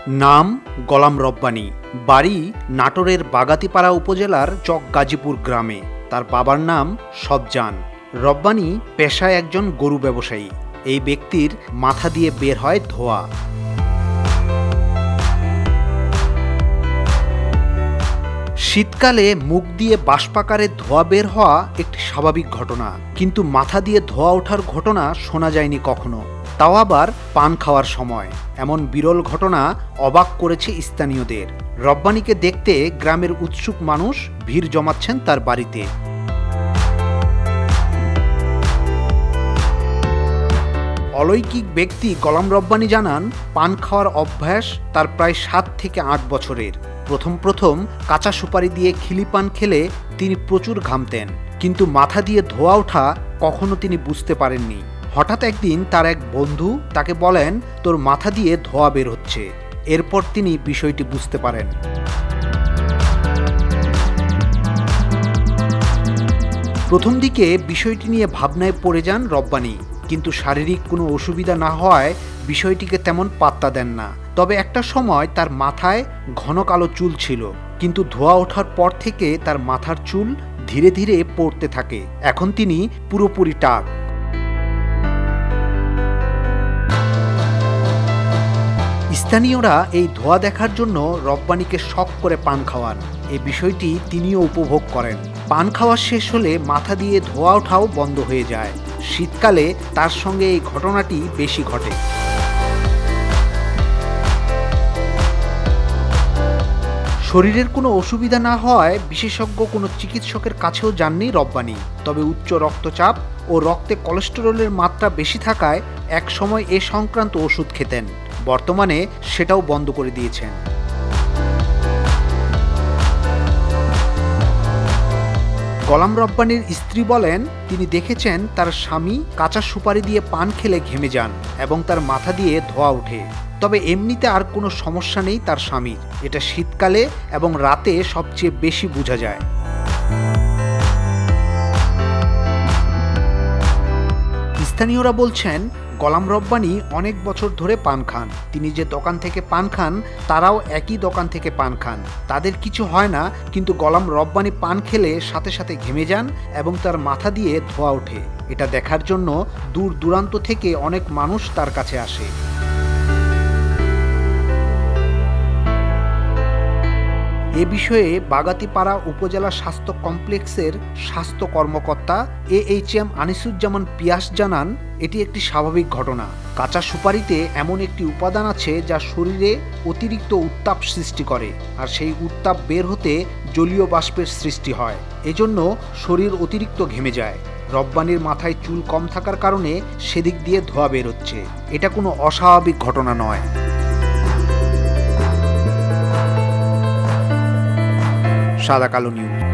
নাম গোলাম রব্বানি, বাড়ি নাটোরের বাগাতিপাড়া উপজেলার চক গাজীপুর গ্রামে। তার বাবার নাম সবজান। রব্বানি পেশায় একজন গরু ব্যবসায়ী। এই ব্যক্তির মাথা দিয়ে বের হয় ধোঁয়া। শীতকালে মুখ দিয়ে বাষ্পাকারে ধোঁয়া বের হওয়া একটি স্বাভাবিক ঘটনা, কিন্তু মাথা দিয়ে ধোঁয়া ওঠার ঘটনা শোনা যায়নি কখনো, তাও আবার পান খাওয়ার সময়। এমন বিরল ঘটনা অবাক করেছে স্থানীয়দের। রব্বানিকে দেখতে গ্রামের উৎসুক মানুষ ভিড় জমাচ্ছেন তার বাড়িতে। অলৌকিক ব্যক্তি গোলাম রব্বানি জানান, পান খাওয়ার অভ্যাস তার প্রায় 7 থেকে 8 বছরের। প্রথম কাঁচা সুপারি দিয়ে খিলি পান খেলে তিনি প্রচুর ঘামতেন, কিন্তু মাথা দিয়ে ধোঁয়া ওঠা কখনো তিনি বুঝতে পারেননি। হঠাৎ একদিন তার এক বন্ধু তাকে বলেন, তোর মাথা দিয়ে ধোঁয়া বের হচ্ছে। এরপর তিনি বিষয়টি বুঝতে পারেন। প্রথম দিকে বিষয়টি নিয়ে ভাবনায় পড়ে যান রব্বানি, কিন্তু শারীরিক কোনো অসুবিধা না হওয়ায় বিষয়টিকে তেমন পাত্তা দেন না। তবে একটা সময় তার মাথায় ঘন কালো চুল ছিল, কিন্তু ধোঁয়া ওঠার পর থেকে তার মাথার চুল ধীরে ধীরে পড়তে থাকে। এখন তিনি পুরোপুরি টাক। স্থানীয়রা এই ধোঁয়া দেখার জন্য রব্বানিকে শখ করে পান খাওয়ান। এই বিষয়টি তিনিও উপভোগ করেন। পান খাওয়া শেষ হলে মাথা দিয়ে ধোঁয়া ওঠাও বন্ধ হয়ে যায়। শীতকালে তার সঙ্গে এই ঘটনাটি বেশি ঘটে। শরীরের কোনো অসুবিধা না হওয়ায় বিশেষজ্ঞ কোনো চিকিৎসকের কাছেও যাননি রব্বানি। তবে উচ্চ রক্তচাপ ও রক্তে কোলেস্টেরলের মাত্রা বেশি থাকায় এক সময় এ সংক্রান্ত ওষুধ খেতেন। বর্তমানে সেটাও বন্ধ করে দিয়েছেন। গোলাম রব্বানির স্ত্রী বলেন, তিনি দেখেছেন তার স্বামী কাঁচা সুপারি দিয়ে পান খেলে ঘেমে যান এবং তার মাথা দিয়ে ধোঁয়া ওঠে। তবে এমনিতে আর কোনো সমস্যা নেই তার স্বামীর। এটা শীতকালে এবং রাতে সবচেয়ে বেশি বোঝা যায়। স্থানীয়রা বলছেন, গোলাম রব্বানি অনেক বছর ধরে পান খান। তিনি যে দোকান থেকে পান খান তারাও একই দোকান থেকে পান খান। তাদের কিছু হয় না, কিন্তু গোলাম রব্বানি পান খেলে সাথে সাথে ঘেমে যান এবং তার মাথা দিয়ে ধোঁয়া ওঠে। এটা দেখার জন্য দূর দূরান্ত থেকে অনেক মানুষ তার কাছে আসে। এ বিষয়ে বাগাতিপাড়া উপজেলা স্বাস্থ্য কমপ্লেক্সের স্বাস্থ্য কর্মকর্তা AHM আনিসুজ্জামান পিয়াস জানান, এটি একটি স্বাভাবিক ঘটনা। কাঁচা সুপারিতে এমন একটি উপাদান আছে যা শরীরে অতিরিক্ত উত্তাপ সৃষ্টি করে, আর সেই উত্তাপ বের হতে জলীয় বাষ্পের সৃষ্টি হয়। এজন্য শরীর অতিরিক্ত ঘেমে যায়। রব্বানির মাথায় চুল কম থাকার কারণে সেদিক দিয়ে ধোঁয়া বের হচ্ছে। এটা কোনো অস্বাভাবিক ঘটনা নয়। সাদাকালো নিউজ।